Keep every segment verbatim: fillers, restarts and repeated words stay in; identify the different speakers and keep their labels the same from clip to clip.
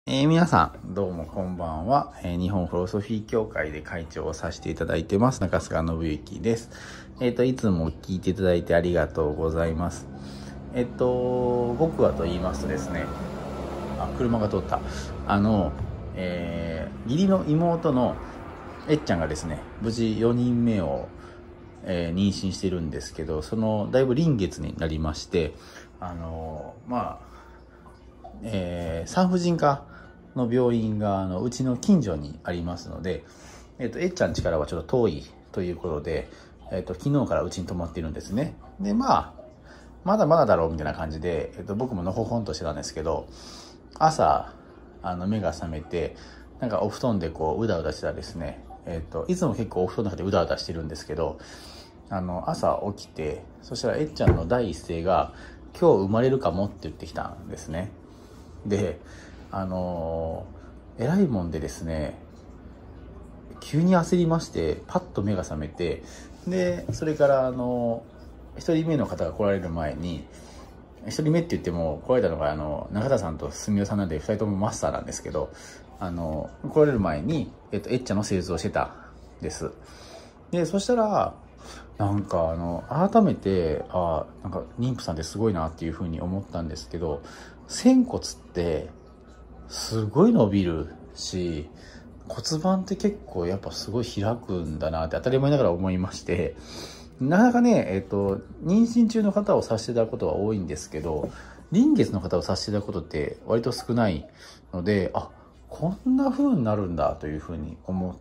Speaker 1: えー皆さん、どうもこんばんは。えー日本フィロソフィー協会で会長をさせていただいてます、中須賀信之です。えっ、と、いつも聞いていただいてありがとうございます。えっ、と、僕はと言いますとですね、あ、車が通った。あの、えー義理の妹のえっちゃんがですね、無事よにんめを、えー妊娠してるんですけど、その、だいぶ臨月になりまして、あの、まあ、えー産婦人科の病院があのうちの近所にありますので、えっと、えっちゃん家からはちょっと遠いということで、えっと、昨日からうちに泊まってるんですね。で、まあ、まだまだだろうみたいな感じで、えっと、僕ものほほんとしてたんですけど、朝、あの、目が覚めて、なんかお布団でこう、うだうだしてたらですね、えっと、いつも結構お布団の中でうだうだしてるんですけど、あの、朝起きて、そしたらえっちゃんの第一声が、今日生まれるかもって言ってきたんですね。で、あのー、偉いもんでですね、急に焦りまして、パッと目が覚めて、で、それから、あのー、一人目の方が来られる前に、一人目って言っても、来られたのが、あの、中田さんとすみおさんなんで、二人ともマスターなんですけど、あの、来られる前に、えっと、えっちゃんの施術をしてたんです。で、そしたら、なんかあの、改めて、ああ、なんか妊婦さんってすごいなっていうふうに思ったんですけど、仙骨ってすごい伸びるし、骨盤って結構やっぱすごい開くんだなって当たり前ながら思いまして、なかなかね、えっと、妊娠中の方をさせていただくことは多いんですけど、臨月の方をさせていただくことって割と少ないので、あ、こんな風になるんだというふうに思って、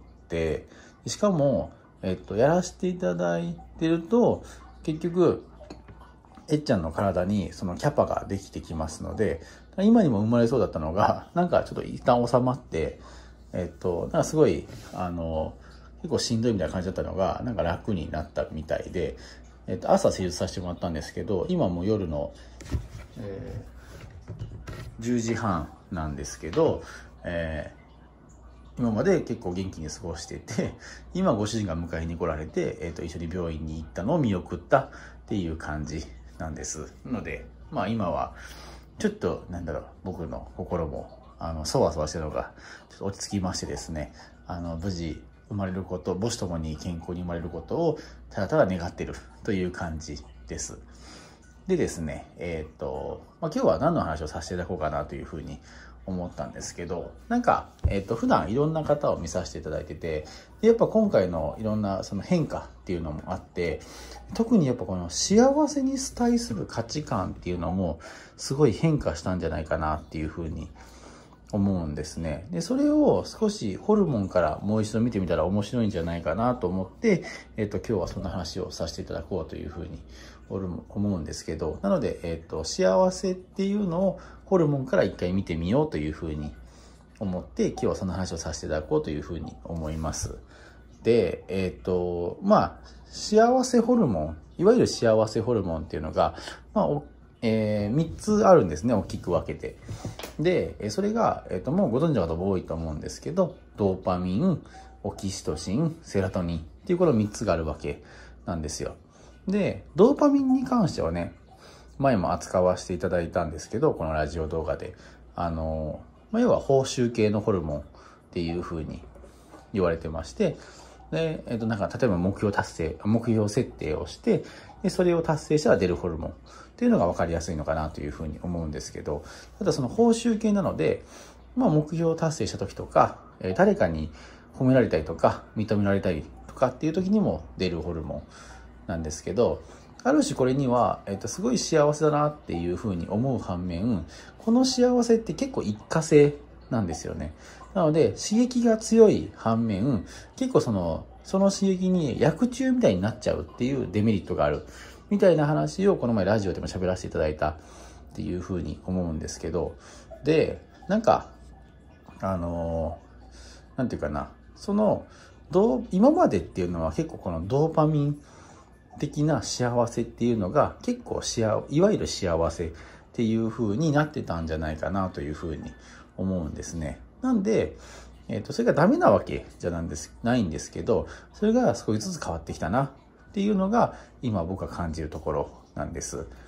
Speaker 1: しかも、えっと、やらせていただいてると、結局、えっちゃんの体にそのキャパができてきますので、今にも生まれそうだったのが、なんかちょっと一旦収まって、えっと、なんかすごい、あの、結構しんどいみたいな感じだったのが、なんか楽になったみたいで、えっと、朝施術させてもらったんですけど、今もう夜の、えーじゅうじはんなんですけど、えー今まで結構元気に過ごしていて、今ご主人が迎えに来られて、えっと、一緒に病院に行ったのを見送ったっていう感じなんです。なので、まあ今は、ちょっと、なんだろう、僕の心も、あの、そわそわしてるのが、ちょっと落ち着きましてですね、あの、無事生まれること、母子ともに健康に生まれることを、ただただ願ってるという感じです。でですね、えっと、まあ、今日は何の話をさせていただこうかなというふうに思ったんですけど、なんか、えっと、普段いろんな方を見させていただいてて、でやっぱ今回のいろんなその変化っていうのもあって、特にやっぱこの幸せに対する価値観っていうのもすごい変化したんじゃないかなっていうふうに思うんですね。で、それを少しホルモンからもう一度見てみたら面白いんじゃないかなと思って、えっと、今日はそんな話をさせていただこうというふうに思うんですけど、なので、えっと、幸せっていうのをホルモンから一回見てみようというふうに思って、今日はその話をさせていただこうというふうに思います。で、えっと、まあ、幸せホルモン、いわゆる幸せホルモンっていうのが、まあ、おえー、みっつあるんですね、大きく分けて。で、それが、えっと、もうご存知の方も多いと思うんですけど、ドーパミン、オキシトシン、セラトニンっていうこのみっつがあるわけなんですよ。で、ドーパミンに関してはね、前も扱わせていただいたんですけど、このラジオ動画で。あの、まあ、要は報酬系のホルモンっていう風に言われてまして、で、えっと、なんか、例えば目標達成、目標設定をして、で、それを達成したら出るホルモンっていうのが分かりやすいのかなというふうに思うんですけど、ただその報酬系なので、まあ、目標を達成した時とか、えー、誰かに褒められたりとか、認められたりとかっていう時にも出るホルモンなんですけど、ある種これには、えっと、すごい幸せだなっていうふうに思う反面、この幸せって結構一過性なんですよね。なので、刺激が強い反面、結構その、その刺激に薬中みたいになっちゃうっていうデメリットがある。みたいな話をこの前ラジオでも喋らせていただいたっていうふうに思うんですけど、で、なんか、あのー、なんていうかな、その、どう、今までっていうのは結構このドーパミン的な幸せっていうのが結構幸、いわゆる幸せっていう風になってたんじゃないかなという風に思うんですね。なんで、えっと、それがダメなわけじゃなんです、ないんですけど、それが少しずつ変わってきたなっていうのが今僕が感じるところなんです。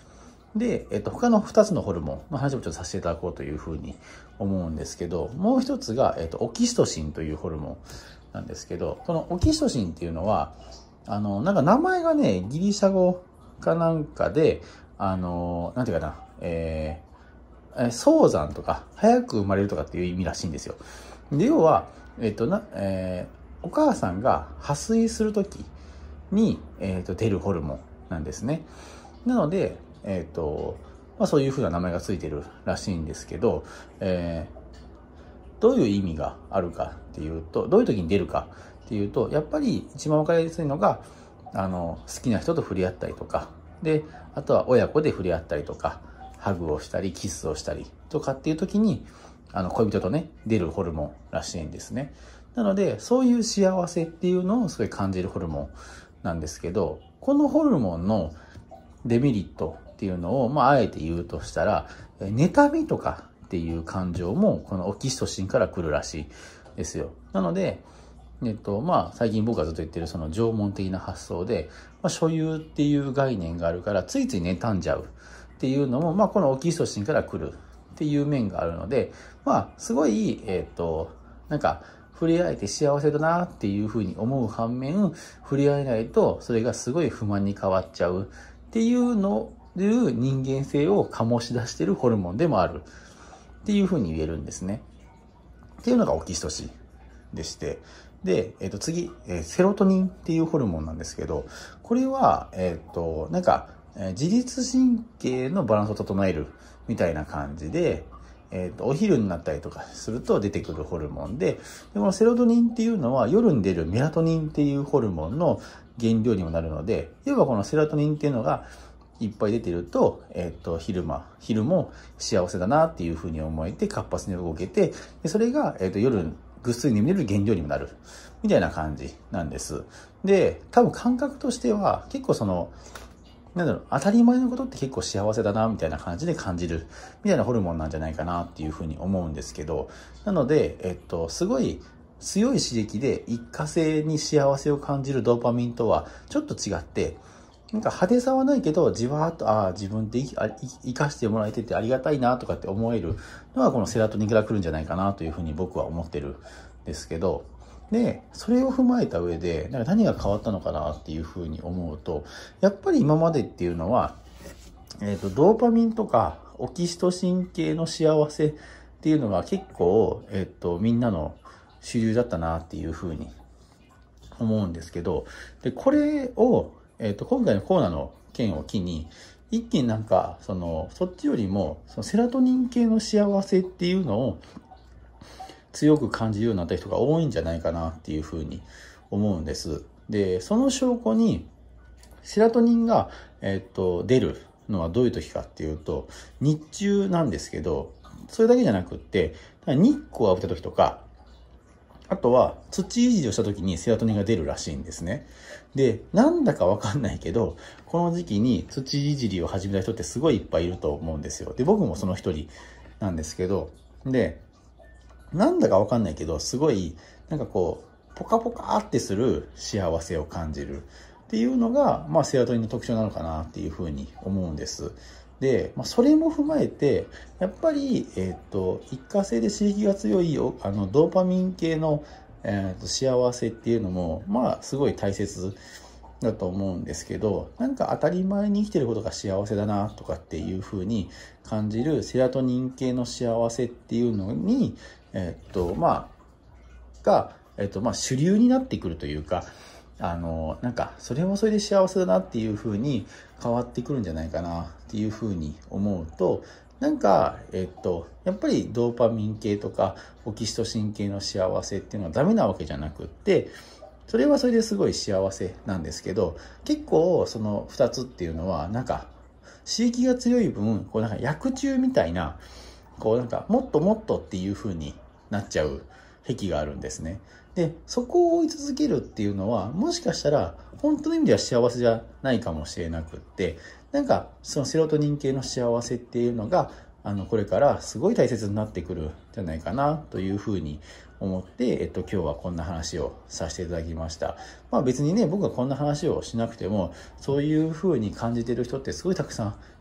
Speaker 1: で、えっと、他のふたつのホルモンの話もちょっとさせていただこうというふうに思うんですけど、もう一つが、えっと、オキシトシンというホルモンなんですけど、このオキシトシンっていうのは、あの、なんか名前がね、ギリシャ語かなんかで、あの、なんていうかな、えー、早産とか、早く生まれるとかっていう意味らしいんですよ。で、要は、えっと、な、えー、お母さんが破水するときに、えっと、出るホルモンなんですね。なので、えっと、まあ、そういうふうな名前がついてるらしいんですけど、えー、どういう意味があるかっていうと、どういう時に出るかっていうと、やっぱり一番わかりやすいのが、あの、好きな人と触れ合ったりとか、で、あとは親子で触れ合ったりとか、ハグをしたり、キスをしたりとかっていう時に、あの、恋人とね、出るホルモンらしいんですね。なので、そういう幸せっていうのをすごい感じるホルモンなんですけど、このホルモンのデメリットっていうのを、まあ、あえて言うとしたら、妬みとかっていう感情も、このオキシトシンから来るらしいですよ。なので、えっと、まあ、最近僕がずっと言ってるその縄文的な発想で、まあ、所有っていう概念があるから、ついつい妬んじゃうっていうのも、まあ、このオキシトシンから来るっていう面があるので、まあ、すごい、えっと、なんか、触れ合えて幸せだなっていうふうに思う反面、触れ合えないと、それがすごい不満に変わっちゃうっていうのいう人間性を醸し出しているホルモンでもあるっていうふうに言えるんですね。っていうのがオキシトシンでして。で、えっと次、セロトニンっていうホルモンなんですけど、これは、えっと、なんか、自律神経のバランスを整えるみたいな感じで、えっと、お昼になったりとかすると出てくるホルモンで、でこのセロトニンっていうのは夜に出るメラトニンっていうホルモンの原料にもなるので、要はこのセロトニンっていうのがいっぱい出てると、えっと、昼間、昼も幸せだなっていうふうに思えて活発に動けて、でそれが、えっと、夜ぐっすり眠れる原料にもなる。みたいな感じなんです。で、多分感覚としては結構その、なんだろう、当たり前のことって結構幸せだな、みたいな感じで感じる、みたいなホルモンなんじゃないかなっていうふうに思うんですけど、なので、えっと、すごい強い刺激で一過性に幸せを感じるドーパミンとはちょっと違って、なんか派手さはないけど、じわーっと、ああ、自分で生かしてもらえててありがたいなとかって思えるのはこのセラトニンから来るんじゃないかなというふうに僕は思ってるんですけど、で、それを踏まえた上で、なんか何が変わったのかなっていうふうに思うと、やっぱり今までっていうのは、えっと、ドーパミンとかオキシトシン系の幸せっていうのが結構、えっと、みんなの主流だったなっていうふうに思うんですけど、で、これを、えっと、今回のコーナーの件を機に、一気になんか、その、そっちよりも、そのセラトニン系の幸せっていうのを、強く感じるようになった人が多いんじゃないかなっていうふうに思うんです。で、その証拠に、セラトニンが、えっと、出るのはどういう時かっていうと、日中なんですけど、それだけじゃなくって、日光を浴びた時とか、あとは土いじりをした時にセラトニンが出るらしいんですね。で、なんだかわかんないけど、この時期に土いじりを始めた人ってすごいいっぱいいると思うんですよ。で、僕もその一人なんですけど、で、なんだかわかんないけど、すごい、なんかこう、ポカポカってする幸せを感じるっていうのが、まあ、セラトニンの特徴なのかなっていうふうに思うんです。で、まあ、それも踏まえて、やっぱり、えっと、一過性で刺激が強い、あの、ドーパミン系の、えっと、幸せっていうのも、まあ、すごい大切だと思うんですけど、なんか当たり前に生きてることが幸せだなとかっていうふうに感じるセラトニン系の幸せっていうのに、えっと、まあ、が、えっと、まあ、主流になってくるというか、あの、なんか、それもそれで幸せだなっていう風に変わってくるんじゃないかなっていう風に思うと、なんか、えっと、やっぱりドーパミン系とかオキシトシン系の幸せっていうのはダメなわけじゃなくって、それはそれですごい幸せなんですけど、結構その二つっていうのは、なんか、刺激が強い分、こうなんか薬中みたいな、こうなんかもっともっとっていう風になっちゃう癖があるんですね。で、そこを追い続けるっていうのは、もしかしたら本当の意味では幸せじゃないかもしれなくって、なんかそのセロトニン系の幸せっていうのが、あの、これからすごい大切になってくるんじゃないかなというふうに思って、えっと、今日はこんな話をさせていただきました。まあ別にね、僕がこんな話をしなくても、そういうふうに感じてる人ってすごいたくさん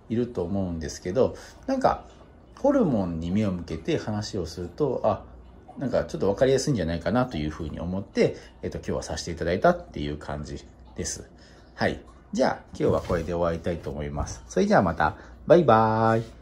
Speaker 1: いると思うんですけど、なんかホルモンに目を向けて話をすると、あ、なんかちょっと分かりやすいんじゃないかなというふうに思って、えっと、今日はさせていただいたっていう感じです。はい。じゃあ今日はこれで終わりたいと思います。それじゃあまた、バイバーイ。